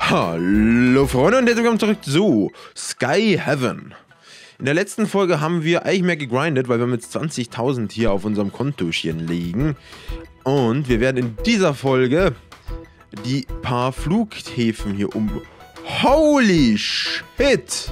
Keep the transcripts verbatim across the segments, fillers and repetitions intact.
Hallo Freunde und herzlich willkommen zurück zu Sky Heaven. In der letzten Folge haben wir eigentlich mehr gegrindet, weil wir haben jetzt zwanzigtausend hier auf unserem Kontochen liegen. Und wir werden in dieser Folge die paar Flughäfen hier um... Holy shit!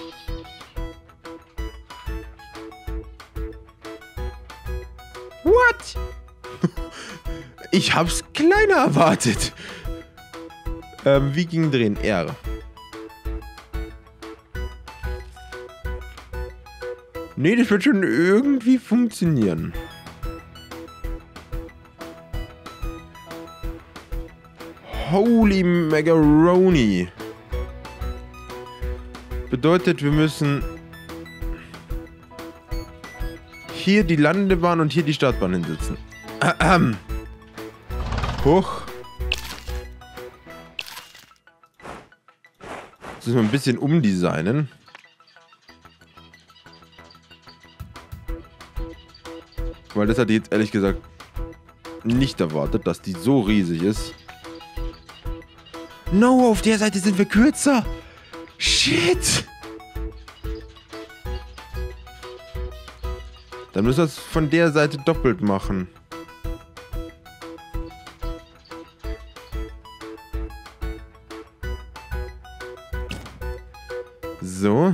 What? Ich hab's kleiner erwartet. Ähm, Viking drehen, R. Nee, das wird schon irgendwie funktionieren. Holy Macaroni. Bedeutet, wir müssen hier die Landebahn und hier die Startbahn hinsetzen. Ahem. Hoch. Jetzt müssen wir ein bisschen umdesignen. Weil das hatte ich jetzt ehrlich gesagt nicht erwartet, dass die so riesig ist. No, auf der Seite sind wir kürzer. Shit. Dann müssen wir es von der Seite doppelt machen. So.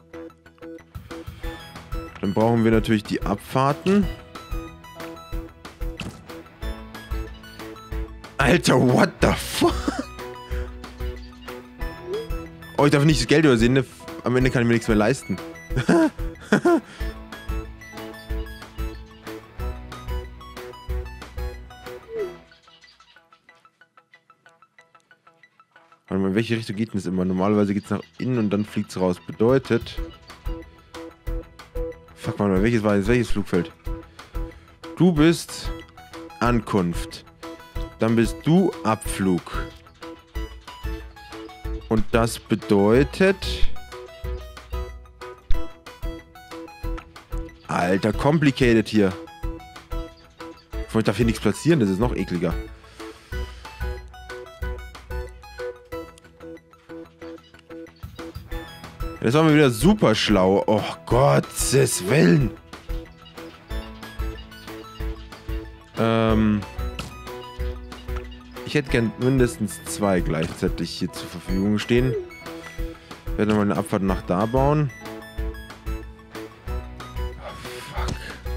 Dann brauchen wir natürlich die Abfahrten. Alter, what the fuck? Oh, ich darf nicht das Geld übersehen, ne? Am Ende kann ich mir nichts mehr leisten. Warte mal, in welche Richtung geht denn das immer? Normalerweise geht es nach innen und dann fliegt es raus. Bedeutet... Fuck, warte mal, welches war jetzt? Welches Flugfeld? Du bist Ankunft. Dann bist du Abflug. Und das bedeutet... Alter, complicated hier. Ich darf hier nichts platzieren, das ist noch ekliger. Das war mir wieder super schlau. Oh Gottes Willen. Ähm... Ich hätte gern mindestens zwei gleichzeitig hier zur Verfügung stehen. Ich werde nochmal eine Abfahrt nach da bauen. Oh, fuck.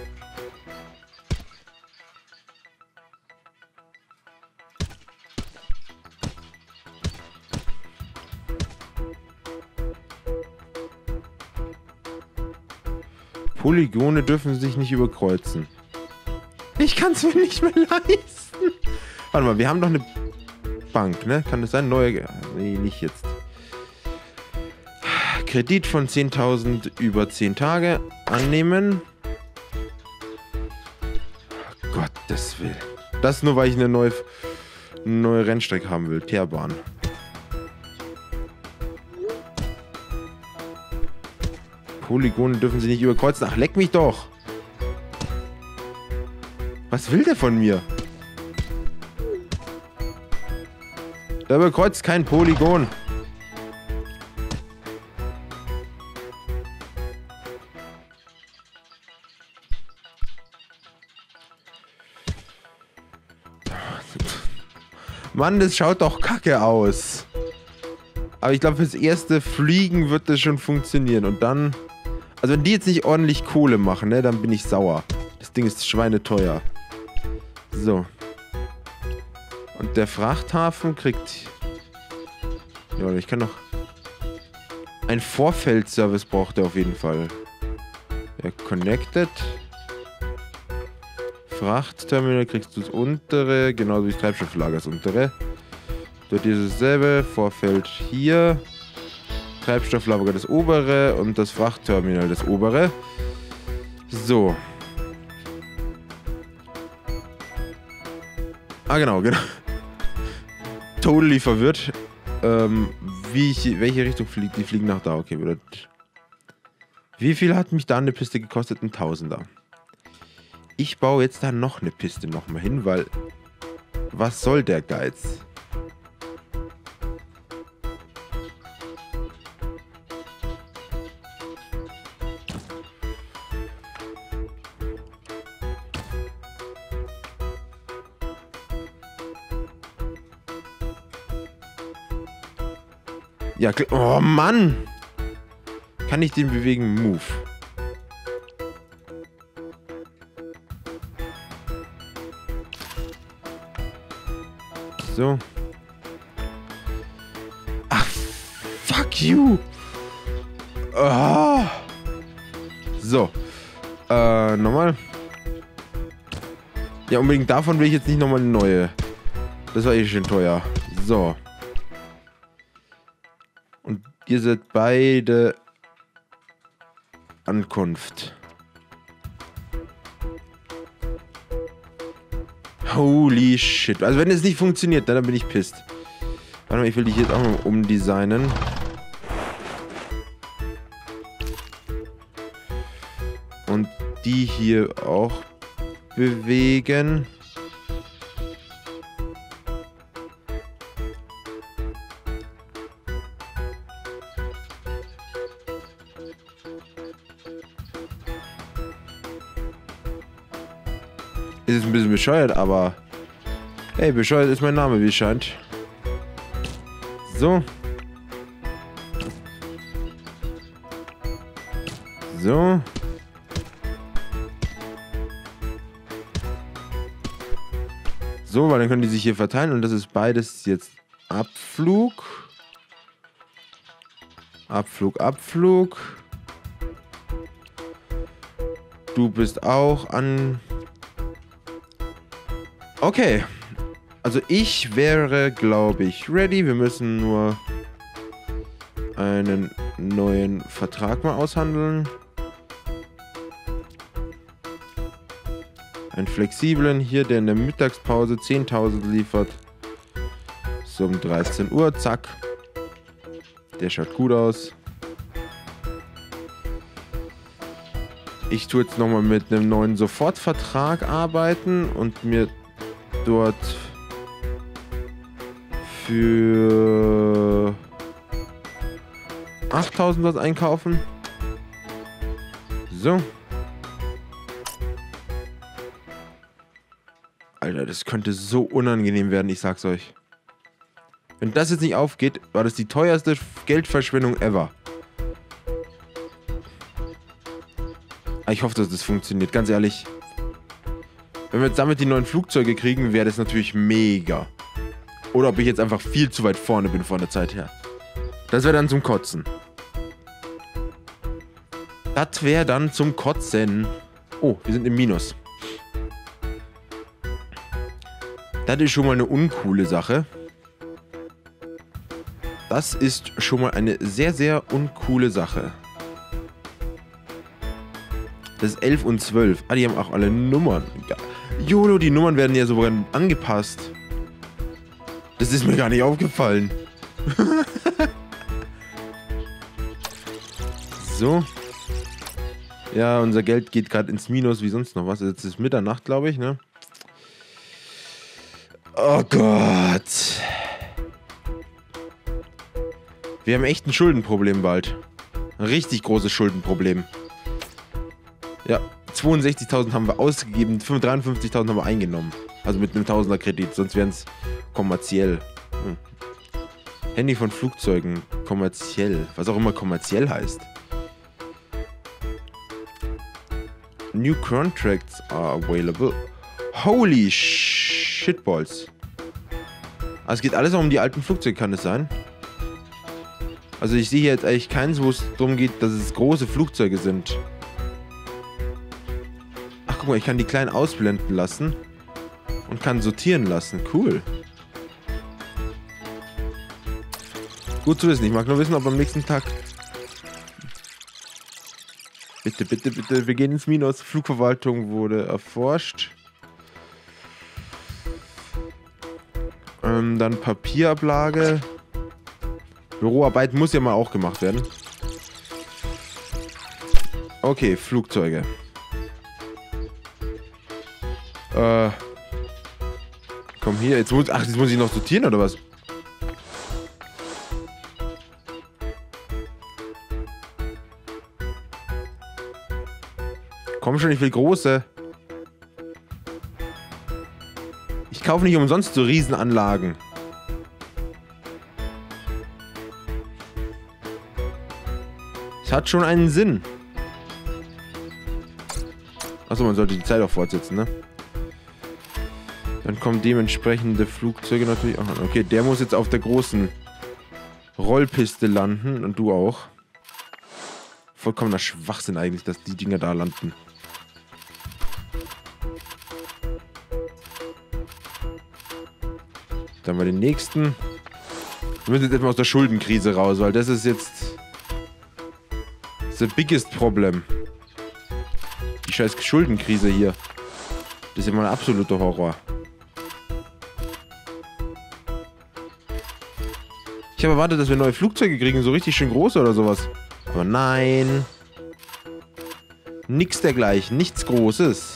Polygone dürfen sich nicht überkreuzen. Ich kann es mir nicht mehr leisten. Warte mal, wir haben doch eine Bank, ne? Kann das sein? Neue... Nee, nicht jetzt. Kredit von zehntausend über zehn Tage annehmen. Oh, Gottes Willen. Das nur, weil ich eine neue, eine neue Rennstrecke haben will. Teerbahn. Polygone dürfen sie nicht überkreuzen. Ach, leck mich doch. Was will der von mir? Da überkreuzt kein Polygon. Mann, das schaut doch kacke aus. Aber ich glaube, fürs erste Fliegen wird das schon funktionieren. Und dann... Also wenn die jetzt nicht ordentlich Kohle machen, ne, dann bin ich sauer. Das Ding ist schweineteuer. So. Und der Frachthafen kriegt... Ja, ich kann noch... Ein Vorfeldservice braucht er auf jeden Fall. Ja, connected. Frachtterminal kriegst du das untere, genauso wie das Treibstofflager das untere. Dort ist dasselbe. Vorfeld hier. Treibstofflager das obere und das Frachtterminal das obere. So. Ah, genau, genau. Totally verwirrt. Ähm, wie ich, welche Richtung fliegt? Die fliegen nach da. Okay, wieder. Wie viel hat mich da eine Piste gekostet? Ein Tausender. Ich baue jetzt da noch eine Piste nochmal hin, weil... Was soll der Geiz? Ja, oh Mann! Kann ich den bewegen? Move. So. Ach, fuck you! Ah. So. Äh, nochmal. Ja, unbedingt davon will ich jetzt nicht nochmal eine neue. Das war eh schon teuer. So. Und ihr seid beide Ankunft. Holy shit. Also wenn es nicht funktioniert, dann bin ich pisst. Warte mal, ich will dich jetzt auch mal umdesignen. Und die hier auch bewegen. Ist es ein bisschen bescheuert, aber hey, bescheuert ist mein Name, wie es scheint. So. So. So, weil dann können die sich hier verteilen und das ist beides jetzt Abflug. Abflug, Abflug. Du bist auch an... Okay. Also ich wäre, glaube ich, ready. Wir müssen nur einen neuen Vertrag mal aushandeln. Einen flexiblen hier, der in der Mittagspause zehntausend liefert. So um dreizehn Uhr, zack. Der schaut gut aus. Ich tue jetzt nochmal mit einem neuen Sofortvertrag arbeiten und mir dort für achttausend was einkaufen. So. Alter, das könnte so unangenehm werden, ich sag's euch. Wenn das jetzt nicht aufgeht, war das die teuerste Geldverschwendung ever. Ich hoffe, dass das funktioniert, ganz ehrlich. Wenn wir jetzt damit die neuen Flugzeuge kriegen, wäre das natürlich mega. Oder ob ich jetzt einfach viel zu weit vorne bin von der Zeit her. Das wäre dann zum Kotzen. Das wäre dann zum Kotzen. Oh, wir sind im Minus. Das ist schon mal eine uncoole Sache. Das ist schon mal eine sehr, sehr uncoole Sache. Das ist elf und zwölf. Ah, die haben auch alle Nummern. Jolo, die Nummern werden ja sogar angepasst. Das ist mir gar nicht aufgefallen. So. Ja, unser Geld geht gerade ins Minus wie sonst noch was. Jetzt ist Mitternacht, glaube ich, ne? Oh Gott. Wir haben echt ein Schuldenproblem bald. Ein richtig großes Schuldenproblem. Ja, zweiundsechzigtausend haben wir ausgegeben, dreiundfünfzigtausend haben wir eingenommen. Also mit einem Tausender Kredit, sonst wären es kommerziell. Hm. Handy von Flugzeugen, kommerziell. Was auch immer kommerziell heißt. New contracts are available. Holy shitballs. Also es geht alles auch um die alten Flugzeuge, kann es sein? Also ich sehe hier jetzt eigentlich keins, wo es darum geht, dass es große Flugzeuge sind. Ach, guck mal, ich kann die kleinen ausblenden lassen. Und kann sortieren lassen. Cool. Gut zu wissen. Ich mag nur wissen, ob am nächsten Tag... Bitte, bitte, bitte. Wir gehen ins Minus. Flugverwaltung wurde erforscht. Ähm, dann Papierablage. Büroarbeit muss ja mal auch gemacht werden. Okay, Flugzeuge. Äh... Komm hier, jetzt muss, ach, jetzt muss ich noch sortieren, oder was? Komm schon, ich will große. Ich kaufe nicht umsonst so Riesenanlagen. hat schon einen Sinn. Achso, man sollte die Zeit auch fortsetzen, ne? Dann kommen dementsprechende Flugzeuge natürlich auch an. Okay, der muss jetzt auf der großen Rollpiste landen und du auch. Vollkommener Schwachsinn eigentlich, dass die Dinger da landen. Dann mal den nächsten. Wir müssen jetzt erstmal aus der Schuldenkrise raus, weil das ist jetzt the biggest problem. Die scheiß Schuldenkrise hier. Das ist ja mal ein absoluter Horror. Ich habe erwartet, dass wir neue Flugzeuge kriegen, so richtig schön große oder sowas. Aber nein. Nix dergleichen, nichts Großes.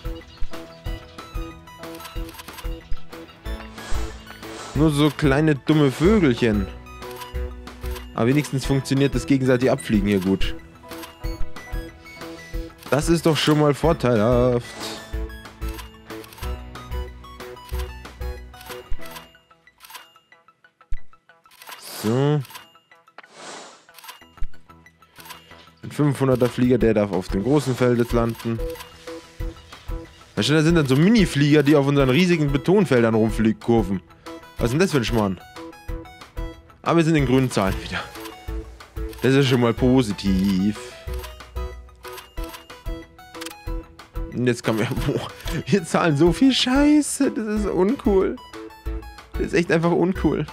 Nur so kleine dumme Vögelchen. Aber wenigstens funktioniert das gegenseitige Abfliegen hier gut. Das ist doch schon mal vorteilhaft. So. Ein fünfhunderter Flieger, der darf auf dem großen Feld jetzt landen. Da sind dann so Mini-Flieger, die auf unseren riesigen Betonfeldern rumfliegen, Kurven. Was ist denn das für ein Schmarrn? Aber wir sind in grünen Zahlen wieder. Das ist schon mal positiv. Und jetzt kommen wir... Boah, wir zahlen so viel Scheiße. Das ist uncool. Das ist echt einfach uncool.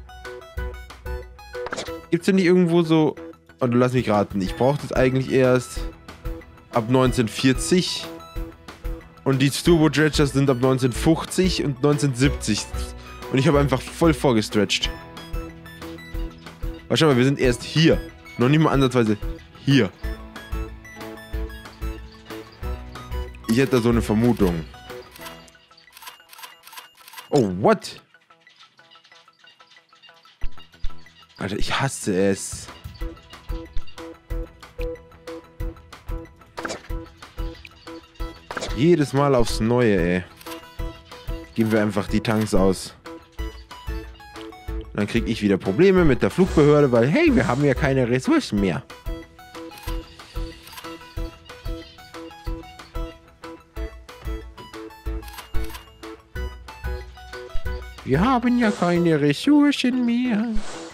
Gibt's denn nicht irgendwo so... Oh, du lass mich raten. Ich brauche das eigentlich erst ab neunzehnhundertvierzig. Und die Turbo-Dredgers sind ab neunzehnhundertfünfzig und neunzehnhundertsiebzig. Und ich habe einfach voll vorgestretcht. Aber schau mal, wir sind erst hier. Noch nicht mal ansatzweise hier. Ich hätte da so eine Vermutung. Oh, what? Alter, ich hasse es. Jedes Mal aufs Neue, ey. Geben wir einfach die Tanks aus. Dann kriege ich wieder Probleme mit der Flugbehörde, weil, hey, wir haben ja keine Ressourcen mehr. Wir haben ja keine Ressourcen mehr.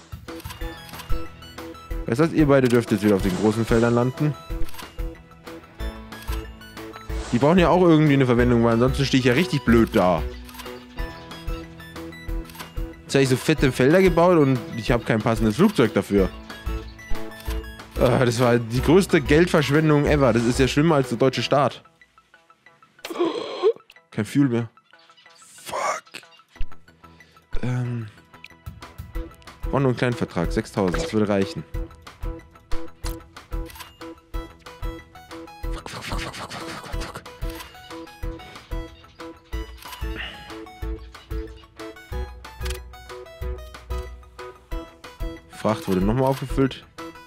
Das heißt, ihr beide dürft jetzt wieder auf den großen Feldern landen. Die brauchen ja auch irgendwie eine Verwendung, weil ansonsten stehe ich ja richtig blöd da. Jetzt habe ich so fette Felder gebaut und ich habe kein passendes Flugzeug dafür. Das war die größte Geldverschwendung ever. Das ist ja schlimmer als der deutsche Staat. Kein Fuel mehr. Fuck. Ähm. Brauchen nur einen kleinen Vertrag. sechstausend. Das würde reichen. Fuck, fuck, fuck, fuck, fuck, fuck, fuck, fuck. Fracht wurde nochmal aufgefüllt.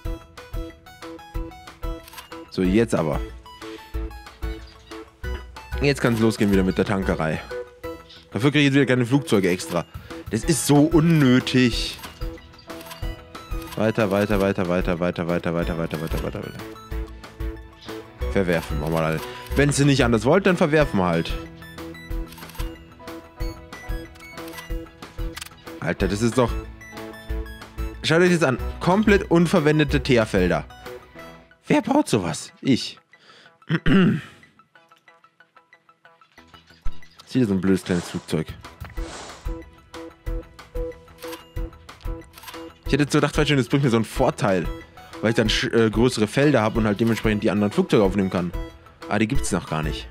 So, jetzt aber. Jetzt kann es losgehen wieder mit der Tankerei. Dafür kriege ich jetzt wieder keine Flugzeuge extra. Das ist so unnötig. Weiter, weiter, weiter, weiter, weiter, weiter, weiter, weiter, weiter, weiter, weiter. Verwerfen wir mal alle. Wenn ihr nicht anders wollt, dann verwerfen wir halt. Alter, das ist doch... Schaut euch das an. Komplett unverwendete Teerfelder. Wer baut sowas? Ich. Sieht ja so ein blödes kleines Flugzeug. Ich hätte jetzt so gedacht, das bringt mir so einen Vorteil. Weil ich dann äh, größere Felder habe und halt dementsprechend die anderen Flugzeuge aufnehmen kann. Aber die gibt es noch gar nicht.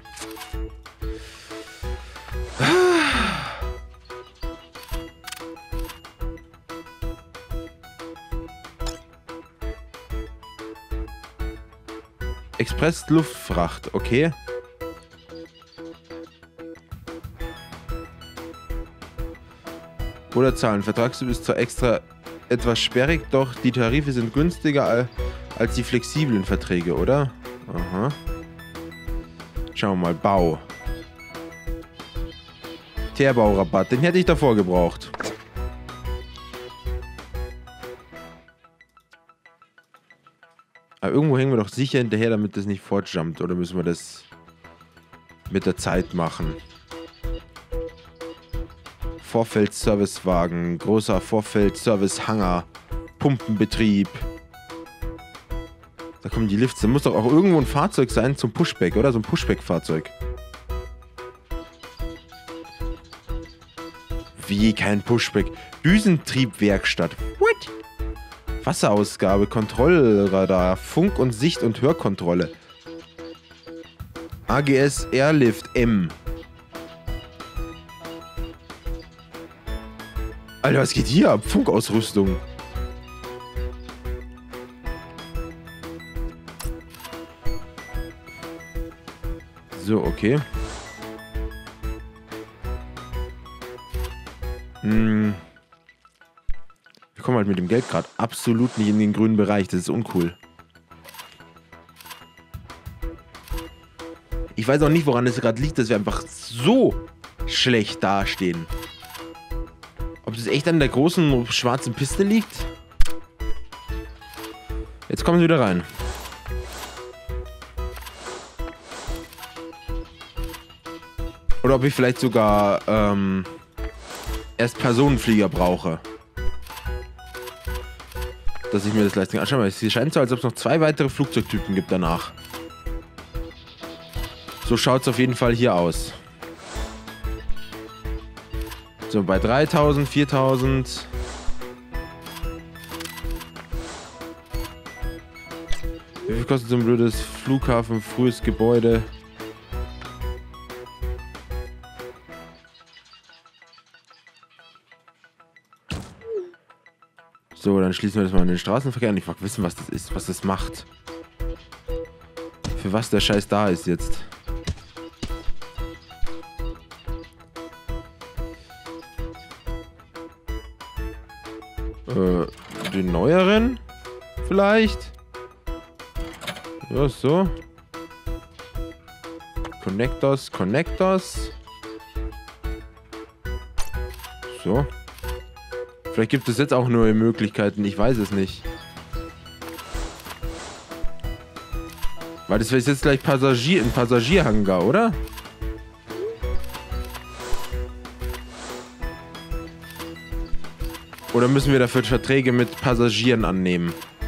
Express-Luftfracht, okay. Oder Zahlen. Vertragstyp ist zwar extra etwas sperrig, doch die Tarife sind günstiger als die flexiblen Verträge, oder? Aha. Schauen wir mal. Bau. Teerbaurabatt. Den hätte ich davor gebraucht. Aber irgendwo hängen wir doch sicher hinterher, damit das nicht fortjumpt. Oder müssen wir das mit der Zeit machen? Vorfeld-Servicewagen, großer Vorfeld-Service-Hangar, Pumpenbetrieb. Da kommen die Lifts. Da muss doch auch irgendwo ein Fahrzeug sein zum Pushback, oder? So ein Pushback-Fahrzeug. Wie kein Pushback? Düsentriebwerkstatt. What? Wasserausgabe, Kontrollradar, Funk- und Sicht- und Hörkontrolle. A G S Airlift M. Alter, was geht hier ab? Funkausrüstung. So, okay. Hm. Wir kommen halt mit dem Geld gerade absolut nicht in den grünen Bereich. Das ist uncool. Ich weiß auch nicht, woran es gerade liegt, dass wir einfach so schlecht dastehen. Ob das echt an der großen schwarzen Piste liegt? Jetzt kommen sie wieder rein. Oder ob ich vielleicht sogar ähm, erst Personenflieger brauche. Dass ich mir das leisten kann. Ah, schau mal, es scheint so, als ob es noch zwei weitere Flugzeugtypen gibt danach. So schaut es auf jeden Fall hier aus. So, bei dreitausend, viertausend. Wie viel kostet so ein blödes Flughafen, frühes Gebäude? So, dann schließen wir das mal in den Straßenverkehr an. Ich mag wissen, was das ist, was das macht. Für was der Scheiß da ist jetzt. Äh, den neueren? Vielleicht? Ja, so. Connectors, Connectors. So. Vielleicht gibt es jetzt auch neue Möglichkeiten, ich weiß es nicht. Weil das ist jetzt gleich Passagier, ein Passagierhangar, oder? Oder müssen wir dafür Verträge mit Passagieren annehmen?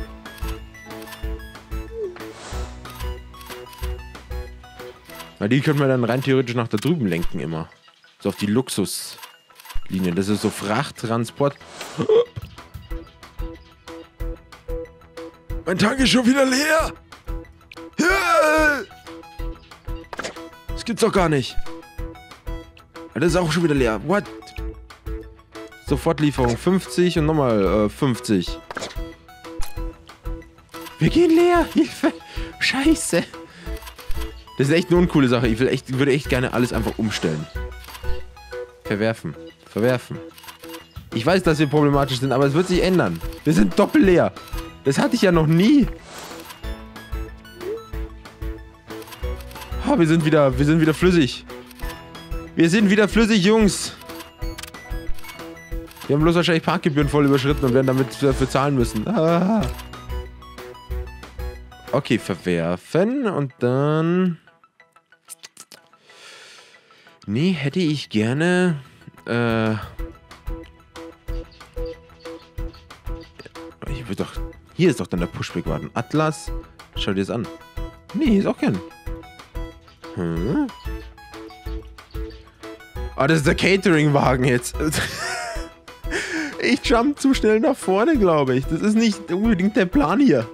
Weil die können wir dann rein theoretisch nach da drüben lenken immer. So auf die Luxuslinien. Das ist so Frachttransport. Mein Tank ist schon wieder leer! Das gibt's doch gar nicht. Das ist auch schon wieder leer. What? Sofortlieferung fünfzig und nochmal äh, fünfzig. Wir gehen leer. Hilfe. Scheiße. Das ist echt eine uncoole Sache. Ich will echt, würde echt gerne alles einfach umstellen. Verwerfen. Verwerfen. Ich weiß, dass wir problematisch sind, aber es wird sich ändern. Wir sind doppelleer. Das hatte ich ja noch nie. Oh, wir sind wieder, wir sind wieder flüssig. Wir sind wieder flüssig, Jungs. Wir haben bloß wahrscheinlich Parkgebühren voll überschritten und werden damit dafür zahlen müssen. Ah. Okay, verwerfen und dann... Nee, hätte ich gerne... Äh... Ich will doch... Hier ist doch dann der Pushback warten. Atlas. Schau dir das an. Nee, hier ist auch kein... Hm? Ah, das ist der Catering-Wagen jetzt. Ich jump zu schnell nach vorne, glaube ich. Das ist nicht unbedingt der Plan hier.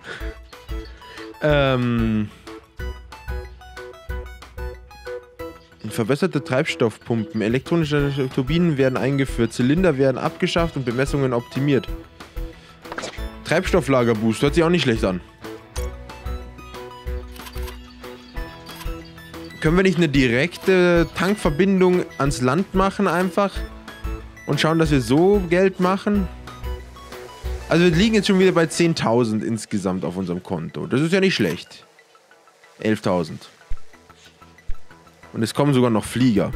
Ähm... Verbesserte Treibstoffpumpen. Elektronische Turbinen werden eingeführt. Zylinder werden abgeschafft und Bemessungen optimiert. Treibstofflagerboost. Hört sich auch nicht schlecht an. Können wir nicht eine direkte Tankverbindung ans Land machen einfach? Und schauen, dass wir so Geld machen? Also wir liegen jetzt schon wieder bei zehntausend insgesamt auf unserem Konto. Das ist ja nicht schlecht. elftausend. Und es kommen sogar noch Flieger.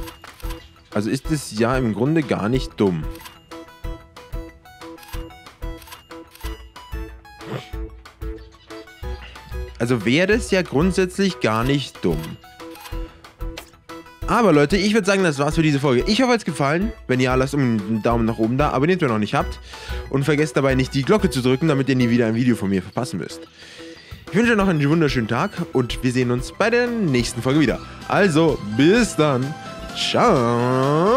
Also ist es ja im Grunde gar nicht dumm. Also wäre das ja grundsätzlich gar nicht dumm. Aber Leute, ich würde sagen, das war's für diese Folge. Ich hoffe, es hat gefallen. Wenn ja, lasst einen Daumen nach oben da. Abonniert, wenn ihr noch nicht habt. Und vergesst dabei nicht, die Glocke zu drücken, damit ihr nie wieder ein Video von mir verpassen müsst. Ich wünsche euch noch einen wunderschönen Tag und wir sehen uns bei der nächsten Folge wieder. Also, bis dann. Ciao.